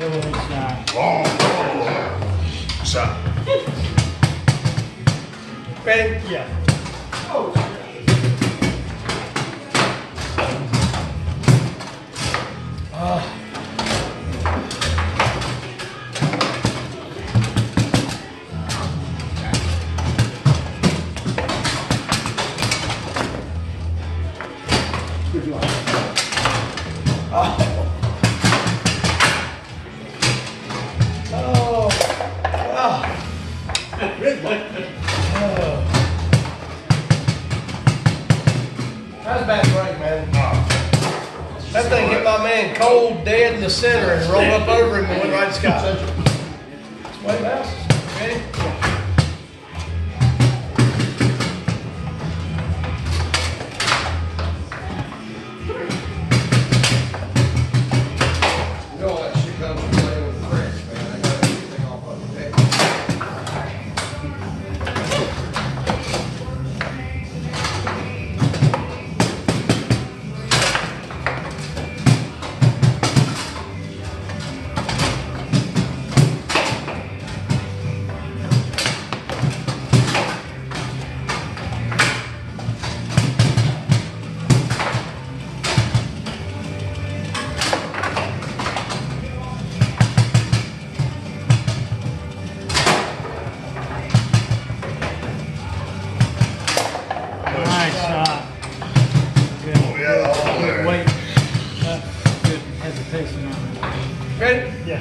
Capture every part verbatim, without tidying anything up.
Good shot. Long shot. Ready? Yeah. Oh, uh. Oh. Oh. Oh. That's a bad break, man. That thing hit my man cold, dead in the center and rolled up over him and went right to Scott. Wait, mouse. Ready? Nice shot. Good. Oh, yeah, all Good there. weight. Uh, good hesitation on it. Ready? Yeah.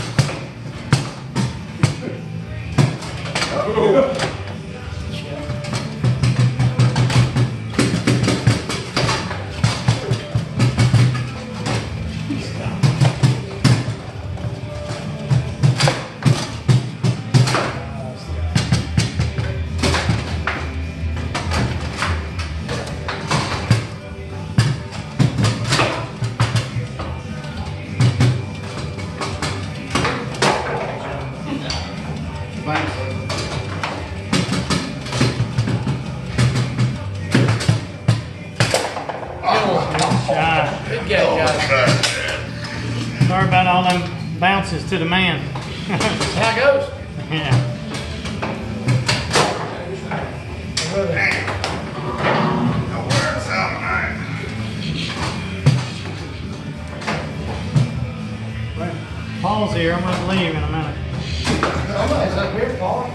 Shot. Good game, guys. Sorry about all them bounces to the man. That's how it goes. Yeah. Now, where's that man? Paul's here. I'm going to leave in a minute. Somebody's up here, Paul.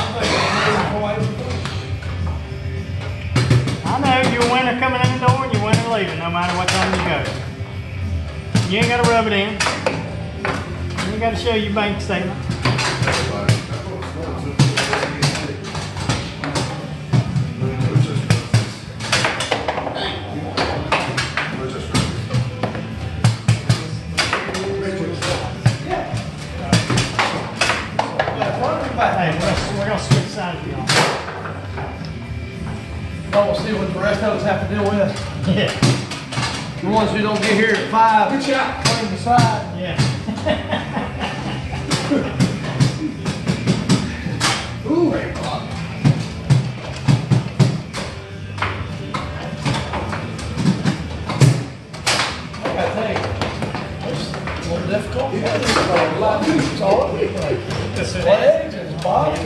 I know you're a winner coming in the door and you're a winner leaving, no matter what time you go. You ain't got to rub it in. You ain't got to show your bank statement. Hey, we're gonna, we're gonna switch sides of y'all. Oh, we'll see what the rest of us have to deal with. Yeah. The ones who don't get here at five. Good shot. Clean the side. Yeah. Ooh. I gotta tell you, it's a little difficult. Yeah, it's a lot of it's all over the place. It's legs and his body.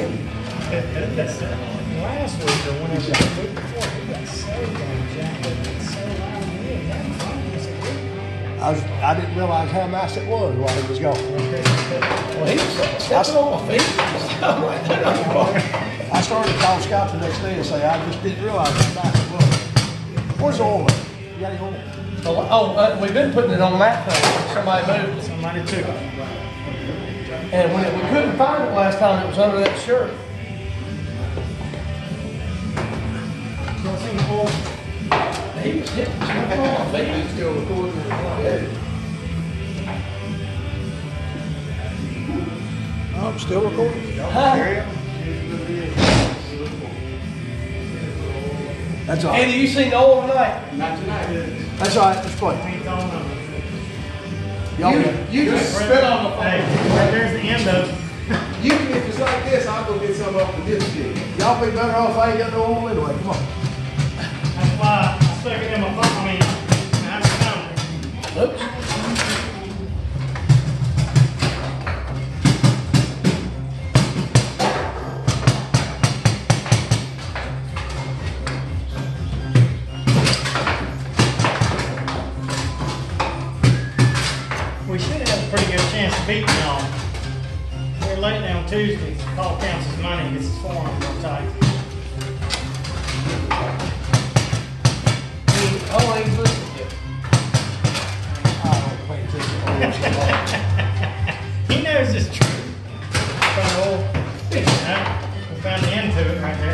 Last week or whenever the week before, he got so damn jacked up and so loud in here. That phone was a good. I was, I didn't realize how nice it was while he was gone. Well, he was stepping on my feet. I'm right there on the bar. I started to call Scott the next day and say, I just didn't realize how nice it was. Where's the oil? You got any oil? Oh, oh uh, we've been putting it on that thing. Somebody moved it. Somebody took it. And when it, we couldn't find it last time, it was under that shirt. Don't see the oil. He was hitting stepping on my feet. He's still recording it. Yeah. Oh, I'm still recording. Huh? That's all Andy, right. you seen the oil tonight? Not tonight. That's all right. Let's play. Ain't on them. Y'all You, good? you just spit on the Hey, phone. right there's the end of it. You, if it's like this, I'll go get some off of this shit. Y'all be better off if I ain't got no oil anyway. Come on. That's why I stuck it in my phone. I mean, that's the number. Oops. finished beating y'all. We're late on Tuesday. Call council's money. Gets his form real tight. Oh, I ain't listening yet. I don't pay attention to all He knows it's true. From the old, you know, we found the end to it right there.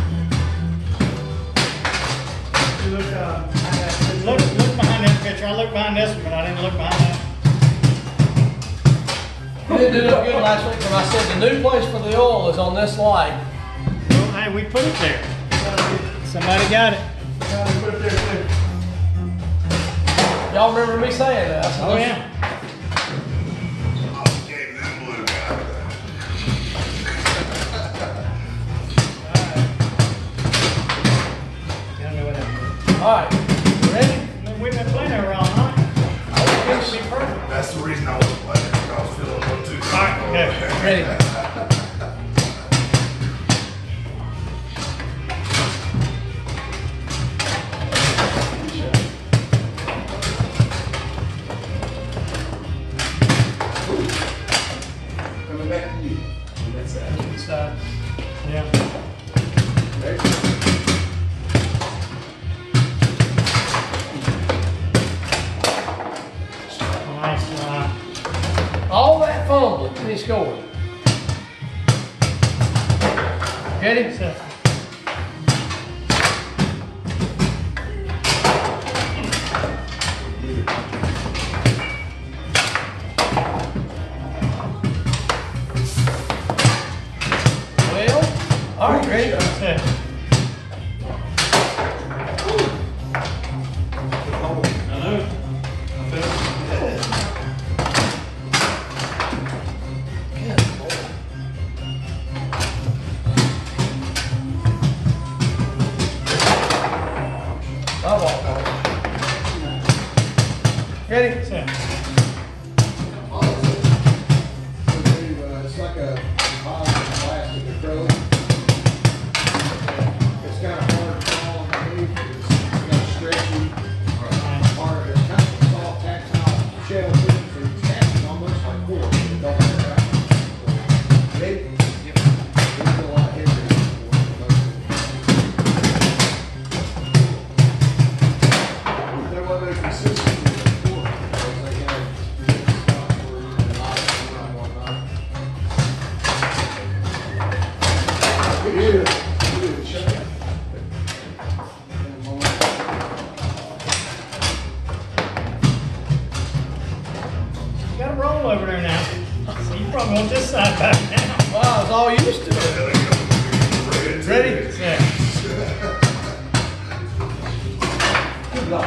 You look, uh, I got- Look, look behind that picture. I looked behind this one, but I didn't look behind that. You didn't do that good last week when I said the new place for the oil is on this slide. Well, hey, we put it there. Somebody got it. gotta put it there too. Y'all remember me saying that? I said, Oh, yeah. I gave them blue guy. I don't know what happened. All right, ready? We've been playing over all night. It's gonna be perfect. That's the reason I was playing, because I was feeling a little too All right, comfortable. Ready. Coming back to you. On that side. Side. Yeah. Ready? Nice. Uh, All that fumbling, and he scored. Ready? set. Well, all right, ready? Set. Oh, ready? Set. It's like a composite plastic acrylic. It's kind of hard to fall underneath. It's got a stretchy part. It's kind of a soft tactile shell to it, so it's catching almost like wood. It don't wear out. Ready? It's a lot heavier than There wasn't no consistency with the wood, because they had different spots where you can knock it around and whatnot. It is, it is, check it. You got a roll over there now. So you probably want this side back now. Wow, I was all used to it. Ready? Set. Good luck.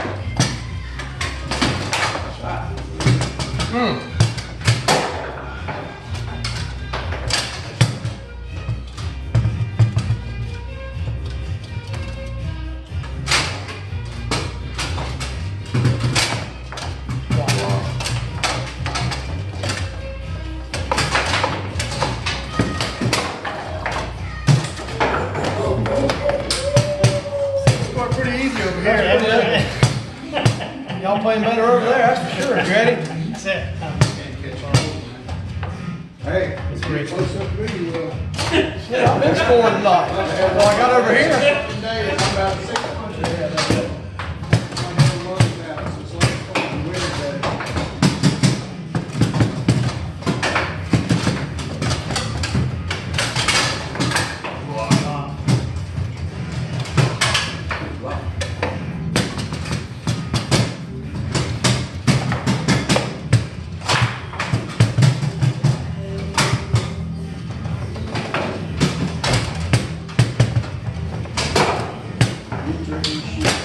Hmm. Scored pretty easy over There, here. that's Y'all playing better over there, that's for sure. You ready? it. Set. Hey, It's it's great. close up to me, you will. Yeah, I've been scoring tonight. Well, I got over here. Today, it's about six hundred. Yeah, that's it. I'm having lunch now, so it's like fucking Wednesday. You dream shit.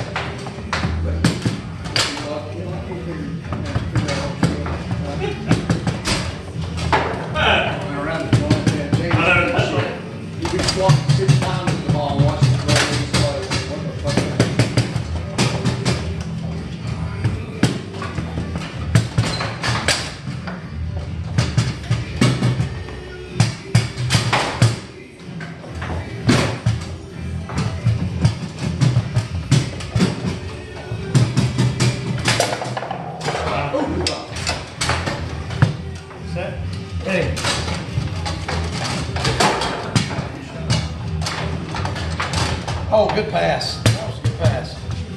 Oh, good pass. That was a good pass.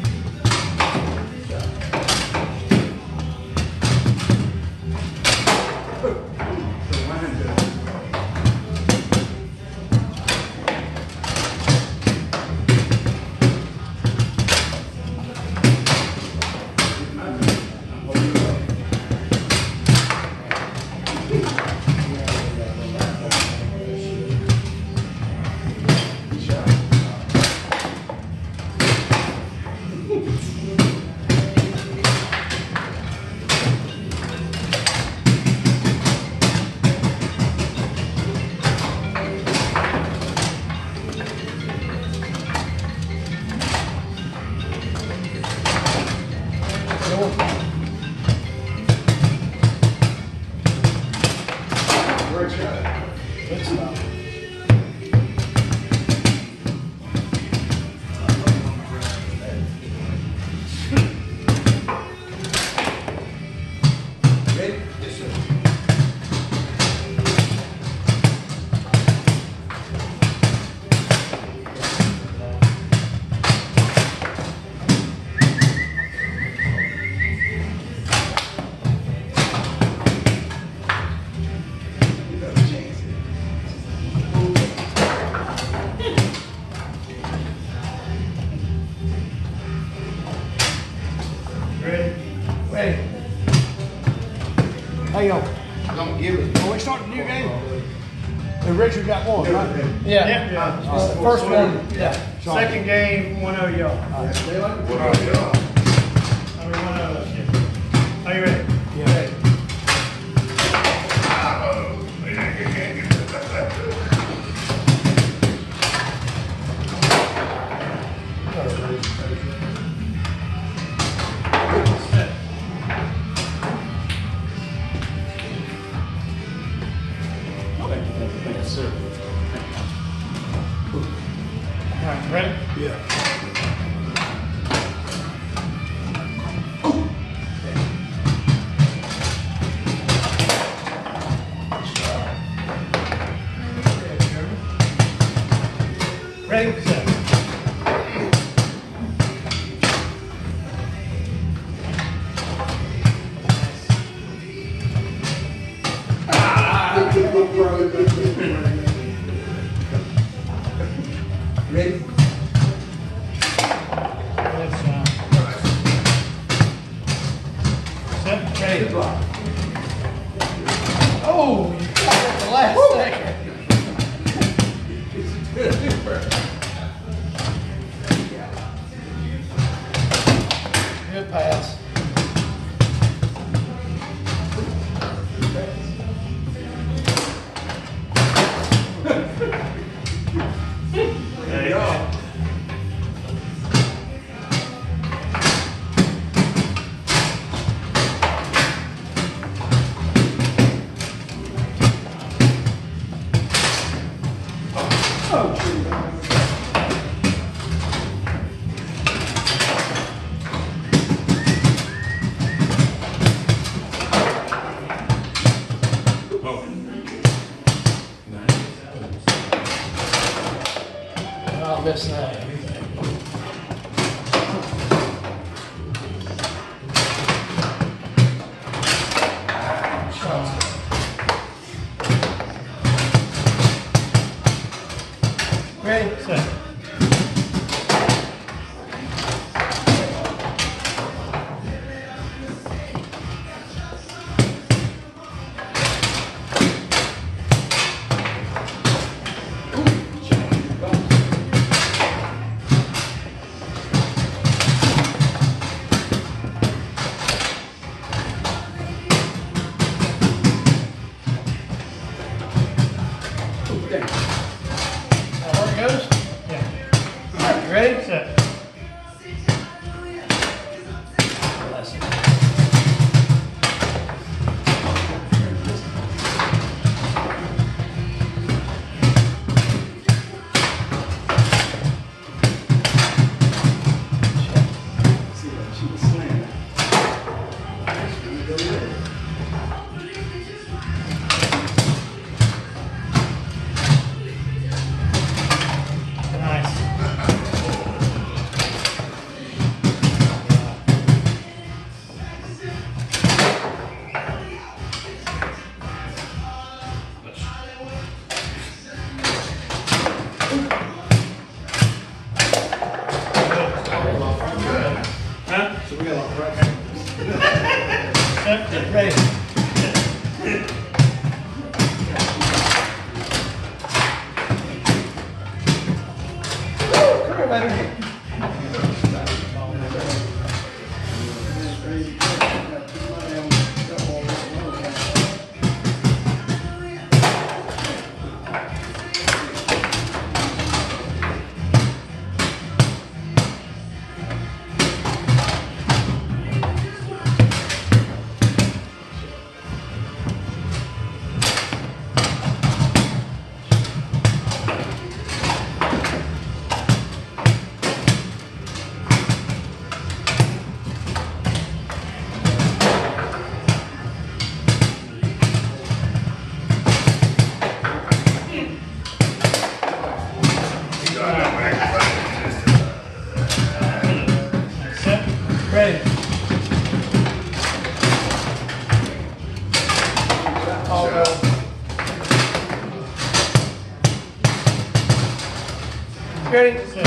Great shot. Good stuff. Ready? Yes, sir. Ready? Ready? Hey, yo. Don't give it. Are we starting a new game? And Richard got one, right? Yeah. Yeah. Uh, first one, yeah. Second game, one oh y'all. What are y'all? I mean, one oh us, yeah. Are you ready? Yeah. All right, ready? Yeah. Ready, set. Ready? Let's, uh, set, ready. Oh, you got it at the last second. Good pass. There you go. I'll miss that. Ready, set. Now where it goes? Yeah. You ready? Set. Nice. Set. Ready. Woo, come here, baby. Ready. All go. Ready. Set.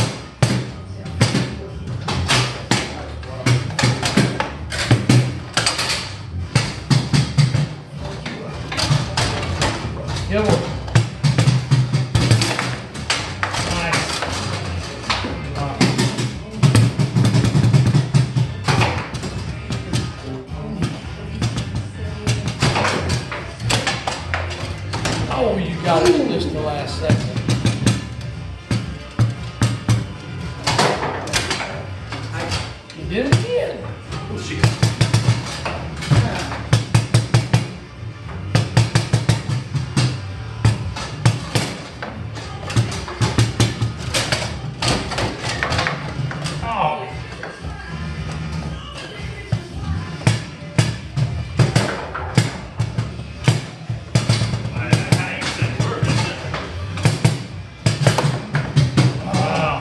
Good one. Oh, you got it in just the last second. You did it again. Oh. Wow.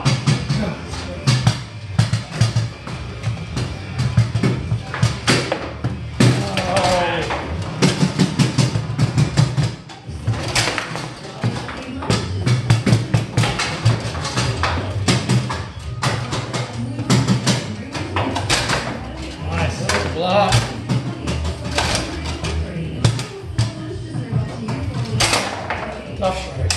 Nice. Block. Tough strike.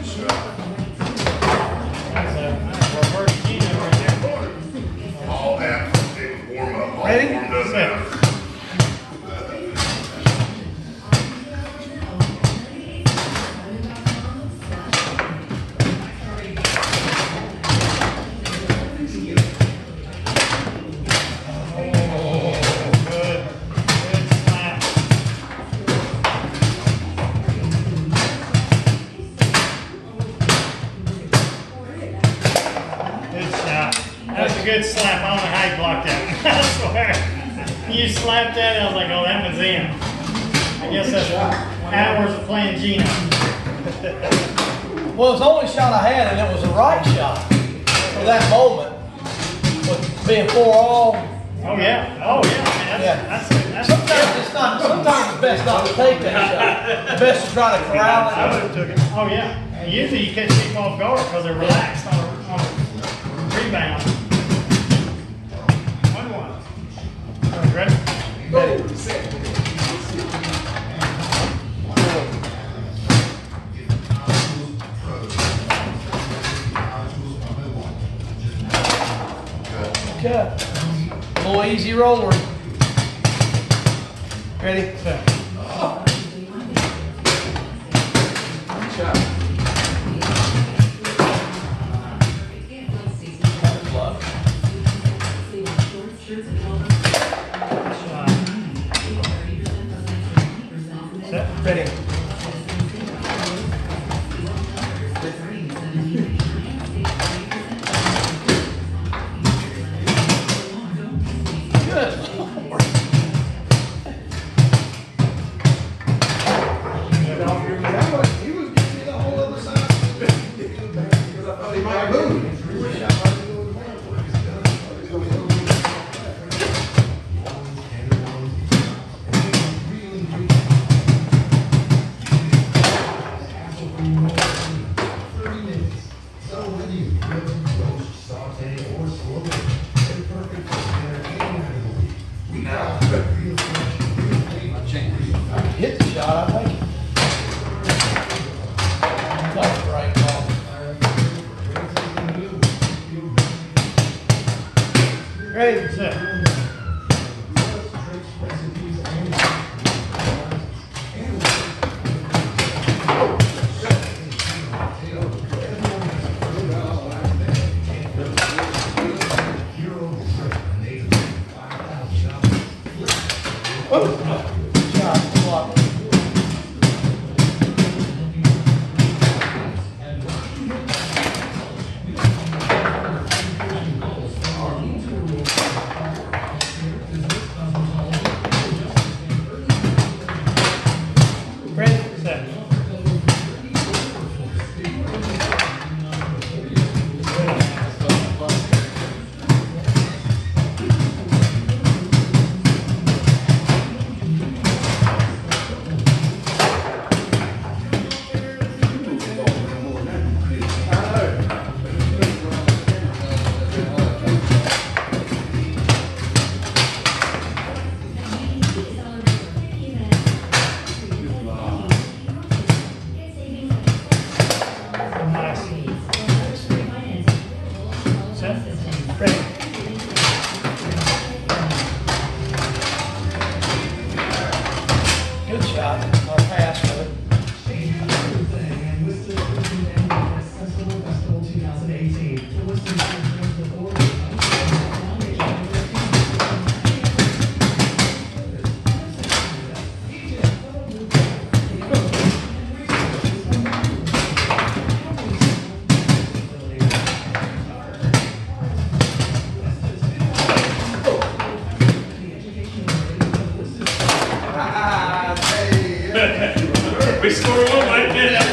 That's a reverse Gino right there. All that didn't warm up. All Ready? warmed up Set. now. Good. Good slap. Good shot. That was a good slap. I don't know how you blocked that. I swear. You slapped that, I was like, oh, that one's in. I guess that's hours of playing Gino. Well, it was the only shot I had, and it was the right shot for that moment. With being four all, Oh, yeah. Oh, yeah. Man, Yeah. that's, that's, that's, sometimes it's not. Sometimes it's best not to take that shot. The best to try to corral I it. would have took it. Oh, yeah. Usually you catch people off guard because they're relaxed on a, on a rebound. One one. All right, ready? Ready. Okay. A little easy roller. Ready? Set. Set. Ready. Good. He was giving me the whole other side. Because I thought he might move. Good shot. Block. Ready? Set. Nice. Set. Ready. Good shot. I'll pass with it. We scored one like that.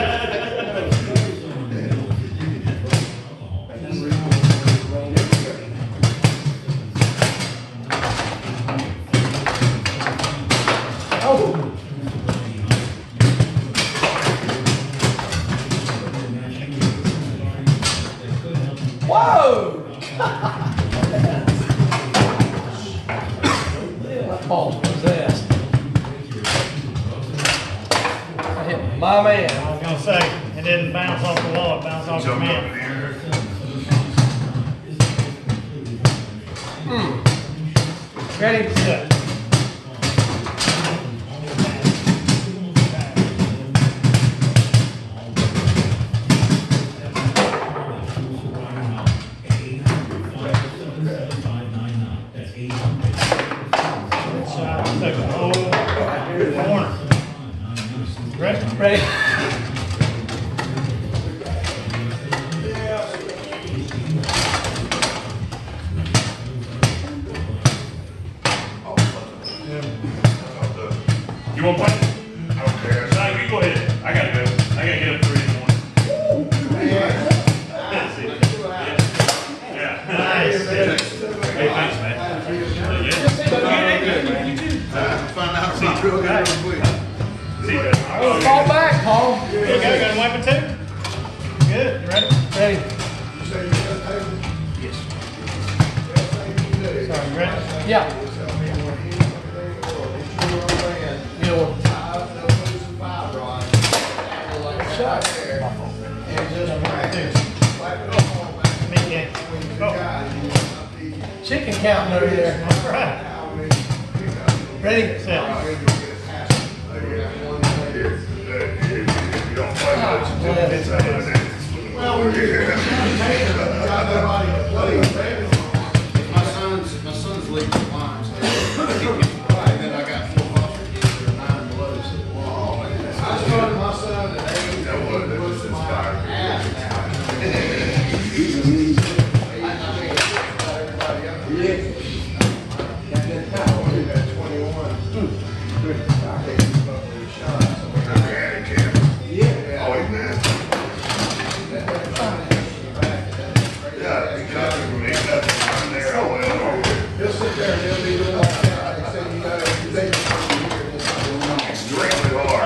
Oh! Whoa! What ball was that? I hit my man. I was gonna say, it didn't bounce off the wall, it bounced off the Jump up in man. the air. Ready? Set. Good shot. Took the whole corner. Ready? Ready? You want one? I don't care. No, you go ahead. I gotta go. I gotta get up three in the morning. Yeah. Yeah. Nice. Hey, thanks, man. Find out if he's real good real quick. See you guys. Oh, fall back, Paul. Here you go, got a wipe it too? Good, you ready? Ready? Sorry, you ready? Yeah. Good one. Shot. Big game. Go. Chicken counting over there. All right. Ready? Set. You don't play much. It's a My son's, my son's leaking lines. And then I got four officers that are nine below. I started my son at eight. That was, that was inspired. Ass now. Yeah. Always man. Yeah, because of me, that's I'm there. I went over. He'll sit there and he'll be doing all that. Like I said, you know, they Extremely hard.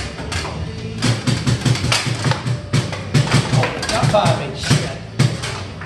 Got five inch. Shit.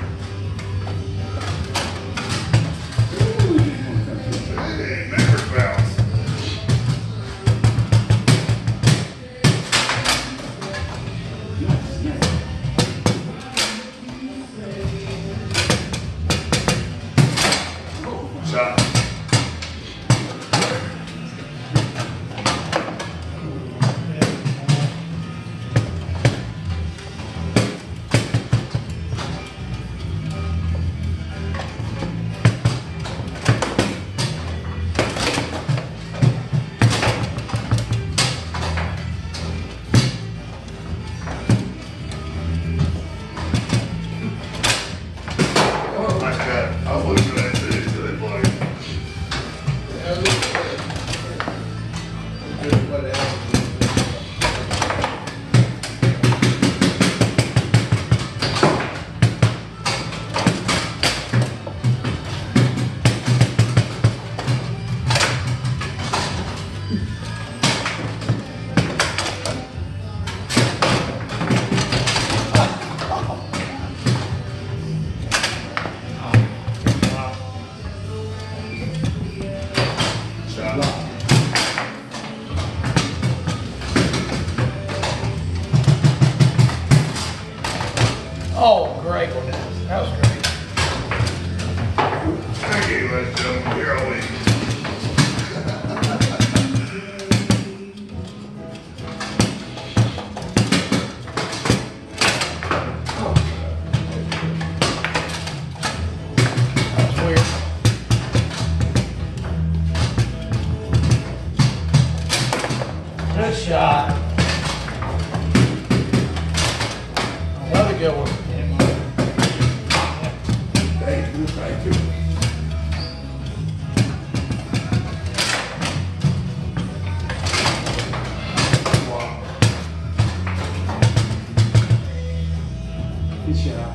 That was great. Thank you, ladies and gentlemen. Here I leave. That was weird. Good shot. Another good one. Thank you, thank you. Good shot.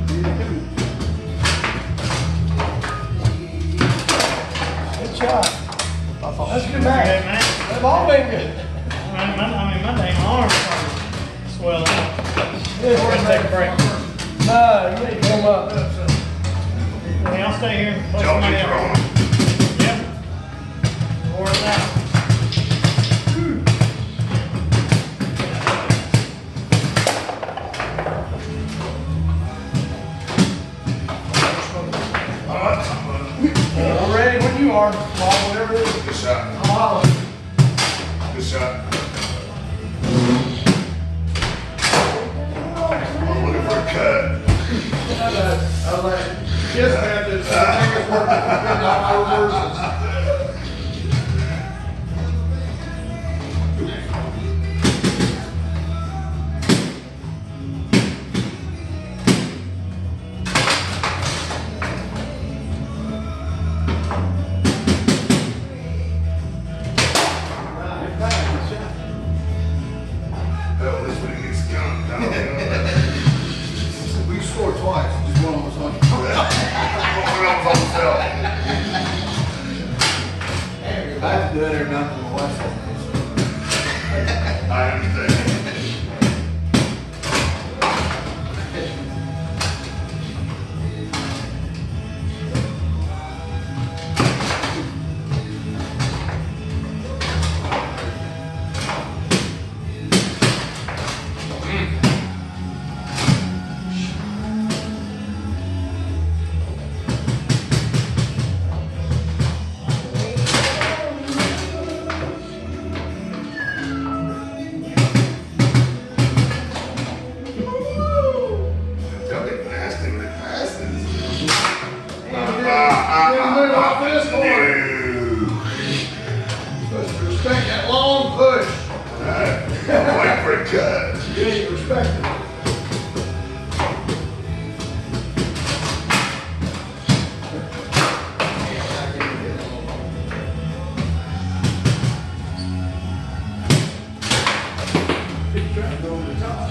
Good shot. That's a good Okay, match. man. They've all been good. I mean, my, I mean, my dang arms started swelling up. Good. We're gonna take a break. No, you need to come up. Hey, I'll stay here. and play Y'all somebody get your else. own. Yep. Pour it out. I'm ready when you are. Ball, whatever it is. Good shot. I'm hollering. Good shot. I'm looking for a cut. I was like, yes, man, this thing is working. I reverse Hell, this one gets skunked. I don't know. We scored twice, just one was on. One of them's on the cell. That's good or nothing less. I understand. Y'all get nasty with it passes. Ah, ah, Move ah, off this ah. board. No. Supposed to respect that long push. Alright, I'm waiting for a cut. You ain't respecting it. He's trying to go over the top.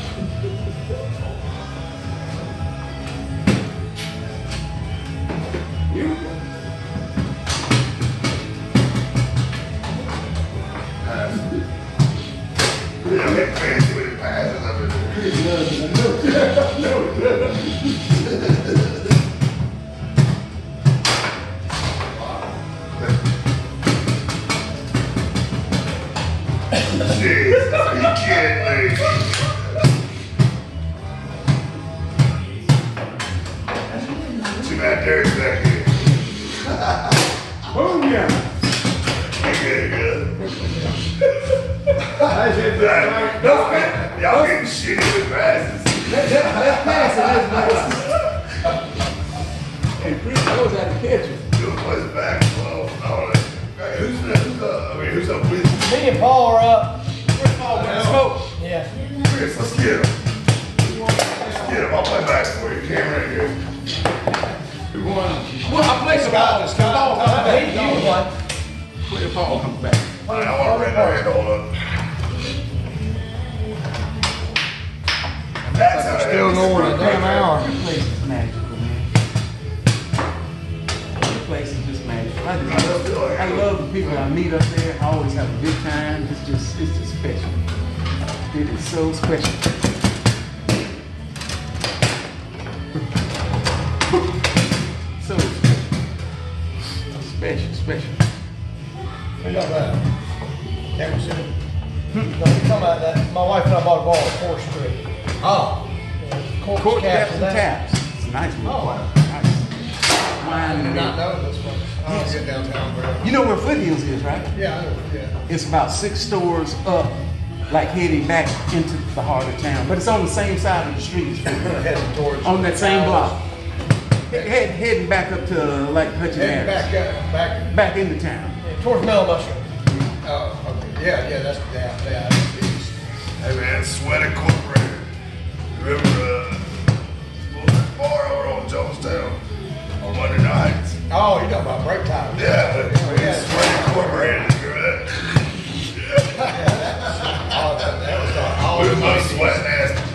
You go. Pass. Y'all get fancy with it passes up in there. Jesus, are you kidding me? Too bad Derek's back here. Boom, yeah. Okay, good. I said, Y'all get- y'all getting shitty with passes. that's nice, that's nice. And Chris knows how to catch it. Doing plays basketball. Oh, hey, who's, who's, uh, I mean, who's up with you? Me and Paul are up. Where's Paul? Smoke. Yeah. Chris, let's get him. Let's get him. I'll play basketball. You can't right here. Who won? Well, I played some ball. Scott, Paul comes I back. hate you one. Where Paul comes back. All right, I want to read that hand. Hold up. That's how Still it knowing is. a damn hour. This place is magical, man. This place is just magical. I, just love, I love the people I meet up there. I always have a good time. It's just, it's just special. It is so special. So special. Special, special. We got that. Camera city. No, we talking about that. My wife and I bought a ball at Fourth Street. Oh. Court Court caps caps and and that. taps. nice. Oh, wow. Nice. I Wine did and not everything. know this one. I don't get downtown very You know where Foothills is, right? Yeah, I know, yeah. It's about six stores up, like heading back into the heart of town. But it's on the same side of the street as Foothills. Heading towards. On that same block. Head, heading back up to like Hutchins Heading Harris. back, up, back, Back into town. Towards Mellow Mushroom. oh, okay, yeah, yeah, that's, yeah, yeah. it's- Hey man, Sweat Incorporated. Remember, uh, what was that bar over on Jonestown on Monday nights? Oh, you're talking about break time. Yeah, but Oh, yeah. Sweat Incorporated. Remember that? Oh, that, that was, uh, all We the was nineties. sweating ass